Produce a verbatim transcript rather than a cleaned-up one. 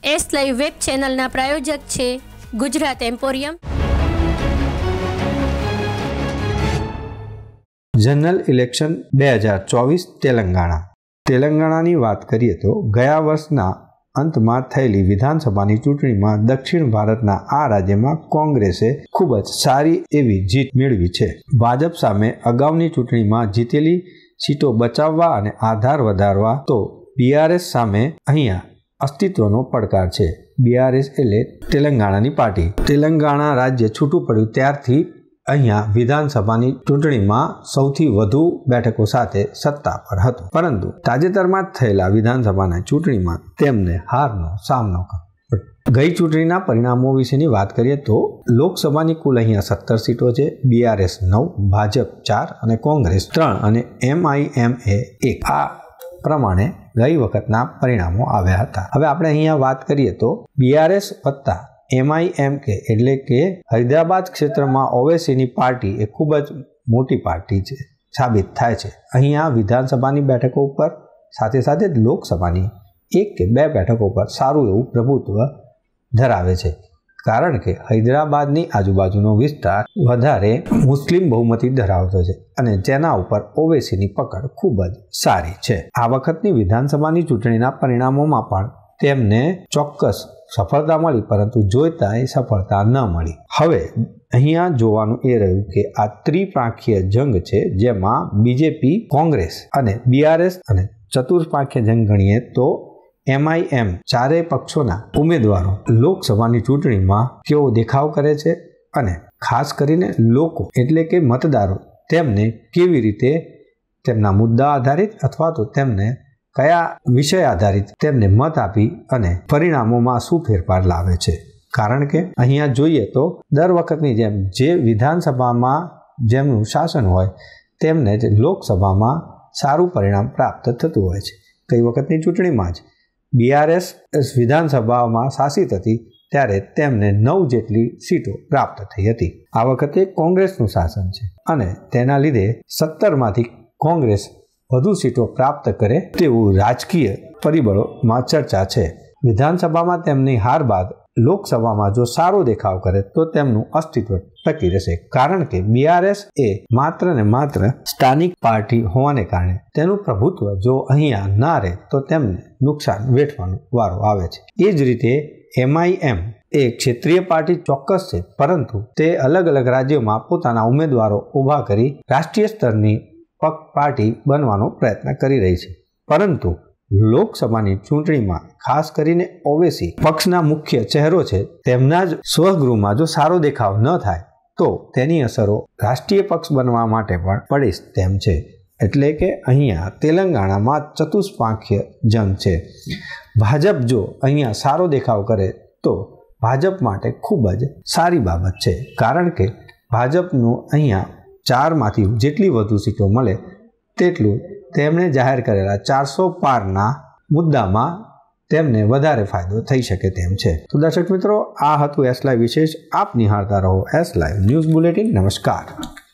S live web ચેનલના પ્રાયોજક છે Gujarat emporium. General election બે હજાર ચોવીસ તેલંગાણા તેલંગાણાની વાત કરીએ તો ગયા વર્ષના અંતમાં થયેલી વિધાનસભાની ચૂંટણીમાં દક્ષિણ ભારતના આ રાજ્યમાં કોંગ્રેસે ખૂબ જ સારી એવી જીત મેળવી છે। ભાજપ સામે અગાઉની ચૂંટણીમાં જીતેલી સીટો બચાવવા અને આધાર વધારવા તો બીઆરએસ સામે અહીંયા અસ્તિત્વનો પડકાર છે। બીઆરએસ એટલે તેલંગાણાની પાર્ટી। તેલંગાણા રાજ્ય છૂટું પડ્યું ત્યારથી અહીંયા વિધાનસભાની ચૂંટણીમાં સૌથી વધુ બેઠકો સાથે સત્તા પર હતું, પરંતુ તાજેતરમાં જ થયેલા વિધાનસભાના ચૂંટણીમાં તેમને હારનો સામનો કર્યો। ગઈ ચૂંટણીના પરિણામો વિશેની વાત કરીએ તો લોકસભાની કુલ અહીંયા સત્તર સીટો છે। બીઆરએસ નવ, ભાજપ ચાર અને કોંગ્રેસ ત્રણ અને એમઆઈએમ એ એક। આ પ્રમાણે ગઈ વખતના પરિણામો આવ્યા હતા। હવે આપણે અહીંયા વાત કરીએ તો બીઆરએસ વત્તા એમઆઈએમ કે એટલે કે હૈદરાબાદ ક્ષેત્રમાં ઓવેસીની પાર્ટી એ ખૂબ જ મોટી પાર્ટી છે સાબિત થાય છે। અહીંયા વિધાનસભાની બેઠકો ઉપર સાથે સાથે જ લોકસભાની એક કે બે બેઠકો પર સારું એવું પ્રભુત્વ ધરાવે છે, કારણ કે હૈદરાબાદની આજુબાજુનો વિસ્તાર વધારે મુસ્લિમ બહુમતી ધરાવતો છે અને જેના ઉપર ઓવેસીની પકડ ખૂબ જ સારી છે। આ વખતની વિધાનસભાની ચૂંટણીના પરિણામોમાં પણ તેમને ચોક્કસ સફળતા મળી, પરંતુ જોઈતા એ સફળતા ન મળી। હવે અહીંયા જોવાનું એ રહ્યું કે આ ત્રિપાંખીય જંગ છે, જેમાં બીજેપી, કોંગ્રેસ અને બીઆરએસ અને ચતુષ્પાંખીય જંગ ગણીએ તો એમઆઈએમ ચારેય પક્ષોના ઉમેદવારો લોકસભાની ચૂંટણીમાં કેવો દેખાવ કરે છે અને ખાસ કરીને લોકો એટલે કે મતદારો તેમને કેવી રીતે તેમના મુદ્દા આધારિત અથવા તો તેમને કયા વિષય આધારિત તેમને મત આપી અને પરિણામોમાં શું ફેરફાર લાવે છે। કારણ કે અહીંયા જોઈએ તો દર વખતની જેમ જે વિધાનસભામાં જેમનું શાસન હોય તેમને જ લોકસભામાં સારું પરિણામ પ્રાપ્ત થતું હોય છે। કઈ વખતની ચૂંટણીમાં જ બીઆરએસ વિધાનસભામાં શાસિત હતી ત્યારે તેમને નવ જેટલી સીટો પ્રાપ્ત થઈ હતી। આ વખતે કોંગ્રેસનું શાસન છે અને તેના લીધે સત્તરમાંથી કોંગ્રેસ વધુ સીટો પ્રાપ્ત કરે તેવું રાજકીય પરિબળોમાં ચર્ચા છે। વિધાનસભામાં તેમની હાર બાદ લોકસભામાં જો સારો દેખાવ કરે તો તેમનું અસ્તિત્વ ટકી રહેશે, કારણ કે બીઆરએસ એ માત્ર ને માત્ર સ્થાનિક પાર્ટી હોવાને કારણે તેનું પ્રભુત્વ જો અહીંયા ના રહે તો તેમને નુકસાન વેઠવાનો વારો આવે છે। એ જ રીતે એમઆઈએમ એ ક્ષેત્રીય પાર્ટી ચોક્કસ છે, પરંતુ તે અલગ અલગ રાજ્યોમાં પોતાના ઉમેદવારો ઊભા કરી રાષ્ટ્રીય સ્તરની પક્ષ પાર્ટી બનવાનો પ્રયત્ન કરી રહી છે, પરંતુ લોકસભાની ચૂંટણીમાં ખાસ કરીને ઓવેસી પક્ષના મુખ્ય ચહેરો છે તેમના જ સ્વગૃહમાં જો સારો દેખાવ ન થાય તો તેની અસરો રાષ્ટ્રીય પક્ષ બનવા માટે પણ પડી તેમ છે। એટલે કે અહીંયા તેલંગાણામાં ચતુષ્પાંખીય જંગ છે। ભાજપ જો અહીંયા સારો દેખાવ કરે તો ભાજપ માટે ખૂબ જ સારી બાબત છે, કારણ કે ભાજપનું અહીંયા ચારમાંથી જેટલી વધુ સીટો મળે તેટલું તેમણે જાહેર કરેલા ચારસો પારના મુદ્દામાં તેમને વધારે ફાયદો થઈ શકે તેમ છે। તો દર્શક મિત્રો, આ હતું એસ લાઈવ વિશેષ। આપ નિહાળતા રહો એસ લાઈવ ન્યૂઝ બુલેટિન। નમસ્કાર।